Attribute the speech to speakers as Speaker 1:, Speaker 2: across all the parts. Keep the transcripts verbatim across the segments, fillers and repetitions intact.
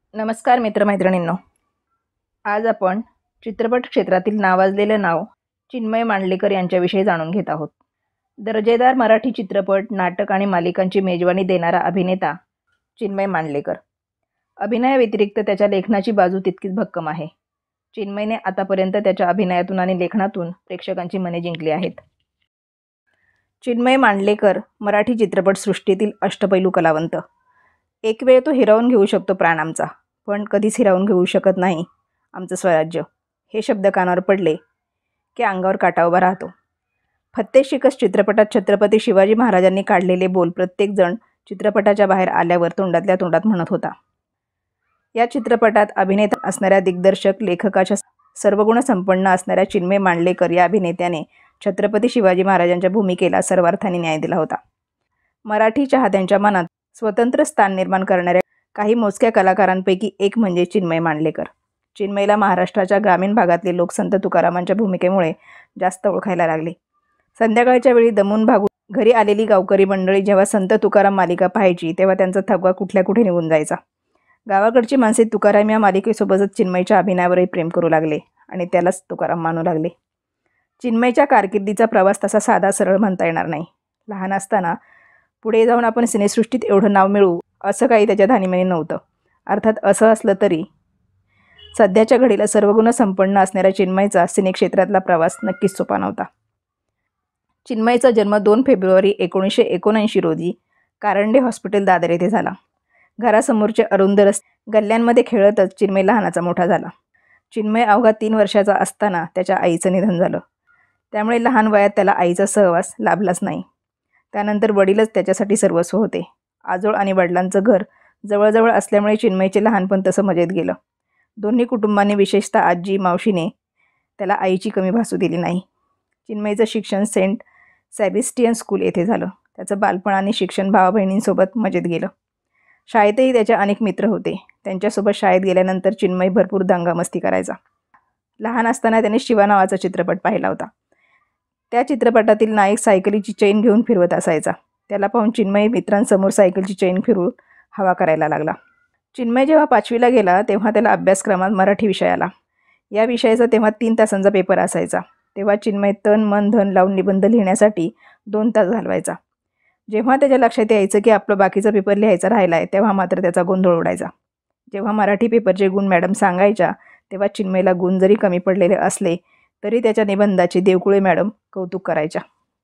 Speaker 1: नमस्कार मित्रमैत्रिणींनो. आज आपण चित्रपट क्षेत्रातील नावाजलेले नाव चिन्मय मांडलेकर यांच्याविषयी जाणून घेत आहोत. दर्जेदार मराठी चित्रपट, नाटक आणि मालिकांची मेजवानी देणारा अभिनेता चिन्मय मांडलेकर. अभिनयाव्यतिरिक्त त्याच्या लेखनाची बाजू तितकीच भक्कम आहे. चिन्मयने आतापर्यंत त्याच्या अभिनयातून आणि लेखनातून प्रेक्षकांची मने जिंकली आहेत. चिन्मय मांडलेकर मराठी चित्रपटसृष्टीतील अष्टपैलू कलावंत. एक वेळ तो हिरावून घेऊ शकतो प्राण आमचा, पण कधीच हिरावून घेऊ शकत नाही आमचं स्वराज्य. हे शब्द कानावर पडले की अंगावर काटा उभा राहतो. फत्ते शिकस्त चित्रपटात छत्रपती शिवाजी महाराजांनी काढलेले बोल प्रत्येकजण चित्रपटाच्या बाहेर आल्यावर तोंडातल्या तोंडात म्हणत होता. या चित्रपटात अभिनेता असणाऱ्या दिग्दर्शक लेखकाच्या सर्वगुण संपन्न असणाऱ्या चिन्मय मांडलेकर या अभिनेत्याने छत्रपती शिवाजी महाराजांच्या भूमिकेला सर्वार्थाने न्याय दिला होता. मराठी चाहत्यांच्या मनात स्वतंत्र स्थान निर्माण करणाऱ्या काही मोजक्या कलाकारांपैकी एक म्हणजे चिन्मय मांडलेकर. चिन्मयला महाराष्ट्राच्या ग्रामीण भागातले लोक संत तुकारामांच्या भूमिकेमुळे जास्त ओळखायला लागले. संध्याकाळच्या वेळी दमून भागून घरी आलेली गावकरी मंडळी जेव्हा संत तुकाराम मालिका पाहायची तेव्हा त्यांचा थकवा कुठल्या कुठे निघून जायचा. गावाकडची माणसे तुकाराम या मालिकेसोबतच चिन्मयच्या अभिनयावरही प्रेम करू लागले आणि त्यालाच तुकाराम मानू लागले. चिन्मयच्या कारकिर्दीचा प्रवास तसा साधा सरळ म्हणता येणार नाही. लहान असताना पुढे जाऊन आपण सिनेसृष्टीत एवढं नाव मिळवू असं काही त्याच्या धानीमनी नव्हतं. अर्थात असं असलं तरी सध्याच्या घडीला सर्वगुण संपन्न असणाऱ्या चिन्मयचा सिनेक्षेत्रातला प्रवास नक्कीच सोपा नव्हता. चिन्मयचा जन्म दोन फेब्रुवारी एकोणीसशे एकोणऐंशी रोजी कारंडे हॉस्पिटल दादर येथे झाला. घरासमोरचे अरुंद रस्ते गल्ल्यांमध्ये खेळतच चिन्मय लहानाचा मोठा झाला. चिन्मय अवघा तीन वर्षाचा असताना त्याच्या आईचं निधन झालं. त्यामुळे लहान वयात त्याला आईचा सहवास लाभलाच नाही. त्यानंतर वडीलच त्याच्यासाठी सर्वस्व होते. आजोळ आणि वडिलांचं घर जवळजवळ असल्यामुळे चिन्मयचे लहानपण तसं मजेत गेलं. दोन्ही कुटुंबांनी विशेषतः आजी मावशीने त्याला आईची कमी भासू दिली नाही. चिन्मयचं शिक्षण सेंट सेबॅस्टियन स्कूल येथे झालं. त्याचं बालपण आणि शिक्षण भावा बहिणींसोबत मजेत गेलं. शाळेतही त्याचे अनेक मित्र होते. त्यांच्यासोबत शाळेत गेल्यानंतर चिन्मय भरपूर दंगामस्ती करायचा. लहान असताना त्याने शिवा नावाचा चित्रपट पाहिला होता. त्या चित्रपटातील नायक सायकलीची चेन घेऊन फिरवत असायचा. त्याला पाहून चिन्मय मित्रांसमोर सायकलची चेन फिरवून हवा करायला लागला. चिन्मय जेव्हा पाचवीला गेला तेव्हा त्याला अभ्यासक्रमात मराठी विषय आला. या विषयाचा तेव्हा तीन तासांचा पेपर असायचा. तेव्हा चिन्मय तन मन धन लावून निबंध लिहिण्यासाठी दोन तास घालवायचा. जेव्हा त्याच्या लक्षात यायचं की आपला बाकीचा पेपर लिहायचा राहिला आहे तेव्हा मात्र त्याचा गोंधळ उडायचा. जेव्हा मराठी पेपरचे गुण मॅडम सांगायच्या तेव्हा चिन्मयला गुण जरी कमी पडलेले असले तरी त्याच्या निबंधाचे देवकुळे मॅडम कौतुक करायच्या.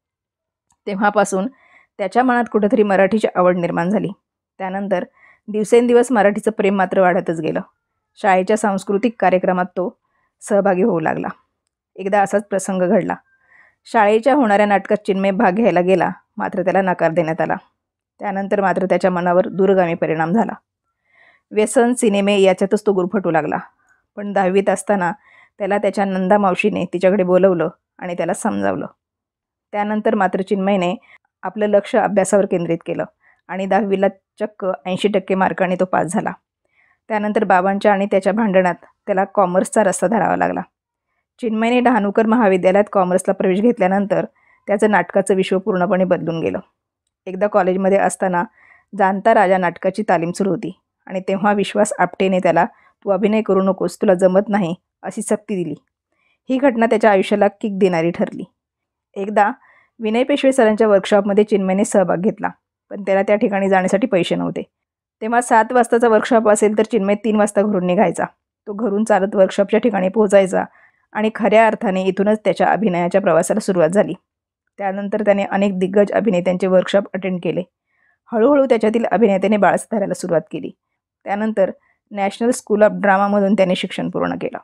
Speaker 1: तेव्हापासून त्याच्या मनात कुठेतरी मराठीची आवड निर्माण झाली. त्यानंतर दिवसेंदिवस मराठीचं प्रेम मात्र वाढतच गेलं. शाळेच्या सांस्कृतिक कार्यक्रमात तो सहभागी होऊ लागला. एकदा असाच प्रसंग घडला. शाळेच्या होणाऱ्या नाटकात चिन्मय भाग घ्यायला गेला, मात्र त्याला नकार देण्यात आला. त्यानंतर मात्र त्याच्या मनावर दूरगामी परिणाम झाला. व्यसन, सिनेमे याच्यातच तो गुरफटू लागला. पण दहावीत असताना त्याला त्याच्या नंदा मावशीने तिच्याकडे बोलवलं आणि त्याला समजावलं. त्यानंतर मात्र चिन्मयने आपलं लक्ष अभ्यासावर केंद्रित केलं आणि दहावीला चक्क ऐंशी टक्के मार्काने तो पास झाला. त्यानंतर बाबांच्या आणि त्याच्या भांडणात त्याला कॉमर्सचा रस्ता धरावा लागला. चिन्मयने डहाणूकर महाविद्यालयात कॉमर्सला प्रवेश घेतल्यानंतर त्याचं नाटकाचं विश्व पूर्णपणे बदलून गेलं. एकदा कॉलेजमध्ये असताना जाणता राजा नाटकाची तालीम सुरू होती आणि तेव्हा विश्वास आपटेने त्याला तू अभिनय करू नकोस, तुला जमत नाही अशी सक्ती दिली. ही घटना त्याच्या आयुष्याला किक देणारी ठरली. एकदा विनय पेशवे सरांच्या वर्कशॉपमध्ये चिन्मयने सहभाग घेतला, पण त्याला त्या ठिकाणी जाण्यासाठी पैसे नव्हते. तेव्हा सात वाजताचा वर्कशॉप असेल तर चिन्मय तीन वाजता घरून निघायचा. तो घरून चालत वर्कशॉपच्या ठिकाणी पोहोचायचा आणि खऱ्या अर्थाने इथूनच त्याच्या अभिनयाच्या प्रवासाला सुरुवात झाली. त्यानंतर त्याने अनेक दिग्गज अभिनेत्यांचे वर्कशॉप अटेंड केले. हळूहळू त्याच्यातील अभिनेत्याने बाळस धरायला सुरुवात केली. त्यानंतर नॅशनल स्कूल ऑफ ड्रामामधून त्याने शिक्षण पूर्ण केलं.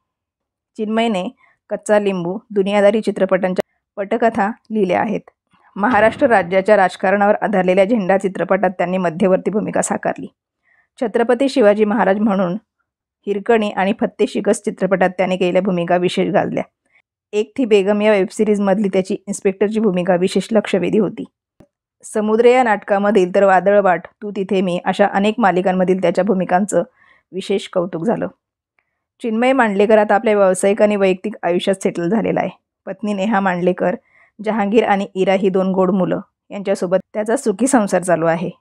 Speaker 1: चिन्मयने कच्चा लिंबू, दुनियादारी चित्रपटांच्या पटकथा लिहिल्या आहेत. महाराष्ट्र राज्याच्या राजकारणावर आधारलेल्या झेंडा चित्रपटात त्यांनी मध्यवर्ती भूमिका साकारली. छत्रपती शिवाजी महाराज म्हणून हिरकणी आणि फत्ते शिकस्त चित्रपटात त्याने केलेल्या भूमिका विशेष गाजल्या. एक थी बेगम या वेबसिरीजमधली त्याची इन्स्पेक्टरची भूमिका विशेष लक्षवेधी होती. समुद्र या नाटकामधील तर वादळवाट, तू तिथे मी अशा अनेक मालिकांमधील त्याच्या भूमिकांचं विशेष कौतुक झालं. चिन्मय मांडलेकर आता आपल्या व्यावसायिक आणि वैयक्तिक आयुष्यात सेटल झालेला आहे. पत्नी नेहा मांडलेकर, जहांगीर आणि इरा ही दोन गोड मुलं यांच्यासोबत त्याचा सुखी संसार चालू आहे.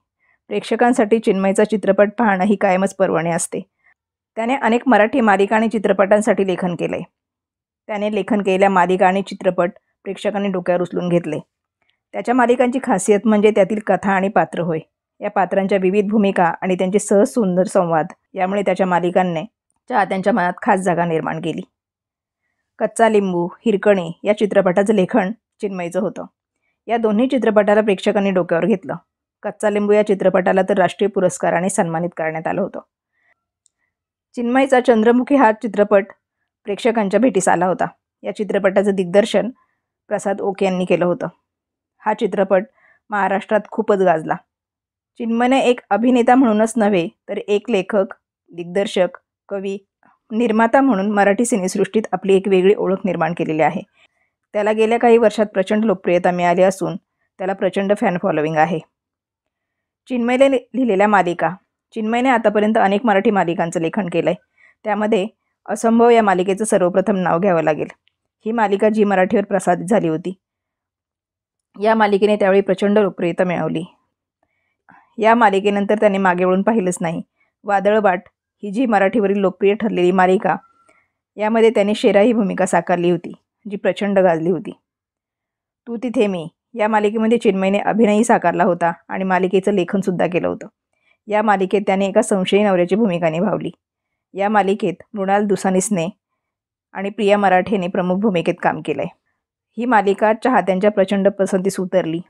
Speaker 1: प्रेक्षकांसाठी चिन्मयचा चित्रपट पाहणं ही कायमच पर्वणी असते. त्याने अनेक मराठी मालिका आणि चित्रपटांसाठी लेखन केलंय. त्याने लेखन केलेल्या मालिका आणि चित्रपट प्रेक्षकांनी डोक्यावर उचलून घेतले. त्याच्या मालिकांची खासियत म्हणजे त्यातील कथा आणि पात्र होय. या पात्रांच्या विविध भूमिका आणि त्यांचे सहज सुंदर संवाद यामुळे त्याच्या मालिकांनी चाहत्यांच्या मनात खास जागा निर्माण केली. कच्चा लिंबू, हिरकणी या चित्रपटाचं लेखन चिन्मयचं होतं. या दोन्ही चित्रपटाला प्रेक्षकांनी डोक्यावर घेतलं. कच्चा लिंबू या चित्रपटाला तर राष्ट्रीय पुरस्काराने सन्मानित करण्यात आलं होतं. चिन्मयचा चंद्रमुखी हा चित्रपट प्रेक्षकांच्या भेटीस आला होता. या चित्रपटाचं दिग्दर्शन प्रसाद ओक यांनी केलं होतं. हा चित्रपट महाराष्ट्रात खूपच गाजला. चिन्मयने एक अभिनेता म्हणूनच नव्हे तर एक लेखक, दिग्दर्शक, कवी, निर्माता म्हणून मराठी सिनेसृष्टीत आपली एक वेगळी ओळख निर्माण केलेली आहे. त्याला गेल्या काही वर्षात प्रचंड लोकप्रियता मिळाली असून त्याला प्रचंड फॅन फॉलोविंग आहे. चिन्मयने लिहिलेल्या मालिका. चिन्मयने आतापर्यंत अनेक मराठी मालिकांचं लेखन केलंय. त्यामध्ये असंभव या मालिकेचं सर्वप्रथम नाव घ्यावं लागेल. ही मालिका जी मराठीवर प्रसारित झाली होती. या मालिकेने त्यावेळी प्रचंड लोकप्रियता मिळवली. या मालिकेनंतर त्याने मागे वळून पाहिलंच नाही. वादळवाट ही जी मराठीवरील लोकप्रिय ठरलेली मालिका, यामध्ये त्याने शेरा ही भूमिका साकारली होती, जी प्रचंड गाजली होती. तू तिथे मी या मालिकेमध्ये चिन्मयने अभिनयही साकारला होता आणि मालिकेचं लेखनसुद्धा केलं होतं. या मालिकेत त्याने एका संशयी नवऱ्याची भूमिका निभावली. या मालिकेत मृणाल दुसानीसने आणि प्रिया मराठेने प्रमुख भूमिकेत काम केलंय. ही मालिका चाहत्यांच्या प्रचंड पसंतीस उतरली.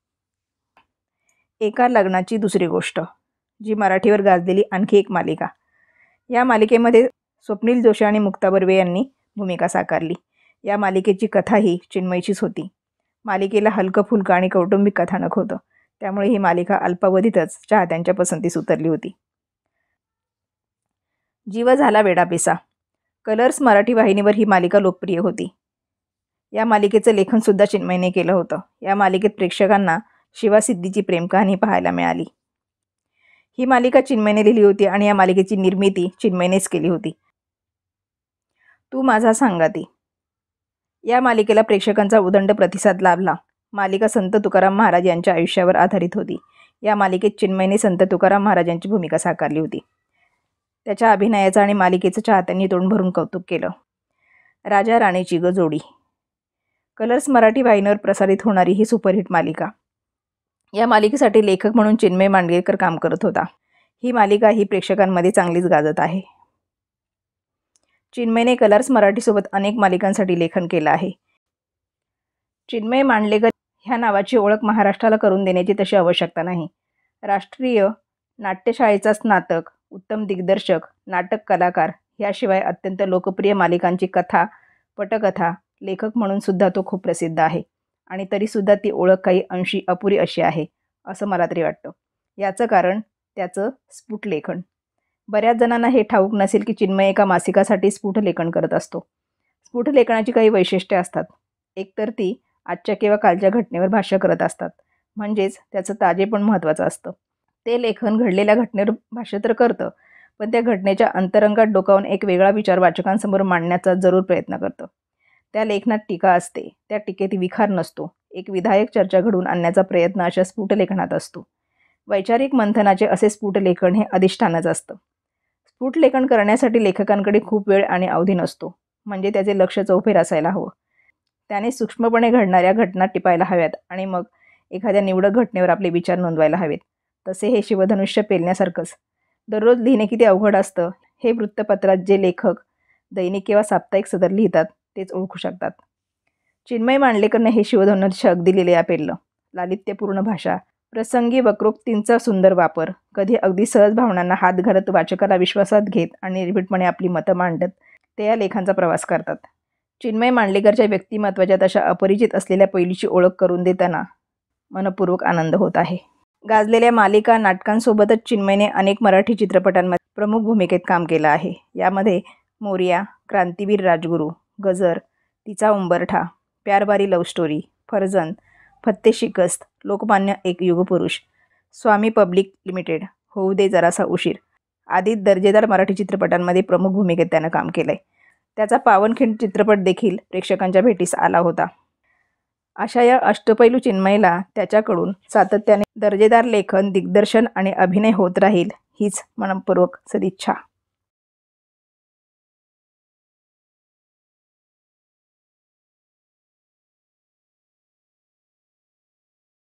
Speaker 1: एका लग्नाची दुसरी गोष्ट, जी मराठीवर गाजलेली आणखी एक मालिका. या मालिकेमध्ये स्वप्नील जोशी आणि मुक्ता बर्वे यांनी भूमिका साकारली. या मालिकेची कथाही चिन्मयचीच होती. मालिकेला हलकं फुलकं आणि कौटुंबिक कथानक होतं. त्यामुळे ही मालिका अल्पावधीतच चाहत्यांच्या पसंतीस उतरली होती. जीव झाला वेडापिसा. कलर्स मराठी वाहिनीवर ही मालिका लोकप्रिय होती. या मालिकेचं लेखनसुद्धा चिन्मयने केलं होतं. या मालिकेत प्रेक्षकांना शिवासिद्धीची प्रेमकहाणी पाहायला मिळाली. ही मालिका चिन्मयने लिहिली होती आणि या मालिकेची निर्मिती चिन्मयनेच केली होती. तू माझा सांगाती. या मालिकेला प्रेक्षकांचा उदंड प्रतिसाद लाभला. मालिका संत तुकाराम महाराज यांच्या आयुष्यावर आधारित होती. या मालिकेत चिन्मयने संत तुकाराम महाराजांची भूमिका साकारली होती. त्याच्या अभिनयाचं आणि मालिकेचं चाहत्यांनी तोंड भरून कौतुक केलं. राजा राणीची ग जोडी. कलर्स मराठी वाहिनीवर प्रसारित होणारी ही सुपरहिट मालिका. या मालिकेसाठी लेखक म्हणून चिन्मय मांडगेकर काम करत होता. ही मालिका ही प्रेक्षकांमध्ये चांगलीच गाजत आहे. चिन्मयने कलर्स मराठीसोबत अनेक मालिकांसाठी लेखन केलं आहे. चिन्मय मांडलेकर ह्या नावाची ओळख महाराष्ट्राला करून देण्याची तशी आवश्यकता नाही. राष्ट्रीय नाट्यशाळेचा स्नातक, उत्तम दिग्दर्शक, नाटक कलाकार, याशिवाय अत्यंत लोकप्रिय मालिकांची कथा, पटकथा लेखक म्हणून सुद्धा तो खूप प्रसिद्ध आहे. आणि तरीसुद्धा ती ओळख काही अंशी अपुरी अशी आहे, असं मला तरी वाटतं. याचं कारण त्याचं स्फुटलेखन. बऱ्याच जणांना हे ठाऊक नसेल की चिन्मय एका मासिकासाठी स्फुटलेखन करत असतो. स्फुटलेखनाची काही वैशिष्ट्ये असतात. एकतर ती आजच्या किंवा कालच्या घटनेवर भाष्य करत असतात, म्हणजेच त्याचं ताजेपण महत्त्वाचं असतं. ते लेखन घडलेल्या घटनेवर भाष्य तर करतं, पण त्या घटनेच्या अंतरंगात डोकावून एक वेगळा विचार वाचकांसमोर मांडण्याचा जरूर प्रयत्न करतं. त्या लेखनात टीका असते. त्या टीकेत विखार नसतो. एक विधायक चर्चा घडवून आणण्याचा प्रयत्न अशा स्फुटलेखनात असतो. वैचारिक मंथनाचे असे स्फुटलेखन हे अधिष्ठानच असतं. स्फुटलेखन करण्यासाठी लेखकांकडे खूप वेळ आणि अवधी नसतो, म्हणजे त्याचे लक्ष चौफेर असायला हवं. त्याने सूक्ष्मपणे घडणाऱ्या घटना टिपायला हव्यात आणि मग एखाद्या निवडक घटनेवर आपले विचार नोंदवायला हवेत. तसे हे शिवधनुष्य पेलण्यासारखंच. दररोज लिहिणे किती अवघड असतं हे वृत्तपत्रात जे लेखक दैनिक किंवा साप्ताहिक सदर लिहितात तेच ओळखू शकतात. चिन्मय मांडलेकरने हे शिवधनुष्य अगदी लिहिलेल्या पेललं. लालित्यपूर्ण भाषा, प्रसंगी वक्रोक्तींचा सुंदर वापर, कधी अगदी सहज भावनांना हात घालत वाचकाला विश्वासात घेत आणि निर्भीडपणे आपली मतं मांडत ते या लेखांचा प्रवास करतात. चिन्मय मांडलेकरच्या व्यक्तिमत्वाच्या तशा अपरिचित असलेल्या पैलूची ओळख करून देताना मनपूर्वक आनंद होत आहे. गाजलेल्या मालिका, नाटकांसोबतच चिन्मयने अनेक मराठी चित्रपटांमध्ये प्रमुख भूमिकेत काम केलं आहे. यामध्ये मोरया, क्रांतीवीर राजगुरू, गजर, तिचा उंबरठा, प्यारबारी लव्ह स्टोरी, फर्जंद, फत्ते शिकस्त, लोकमान्य एक युगपुरुष, स्वामी पब्लिक लिमिटेड, होऊ दे जरासा उशीर आदी दर्जेदार मराठी चित्रपटांमध्ये प्रमुख भूमिकेत त्यानं काम केलंय. त्याचा पावनखिंड चित्रपट देखील प्रेक्षकांच्या भेटीस आला होता. अशा या अष्टपैलू चिन्मयला त्याच्याकडून सातत्याने दर्जेदार लेखन, दिग्दर्शन आणि अभिनय होत राहील हीच मनपूर्वक सदिच्छा.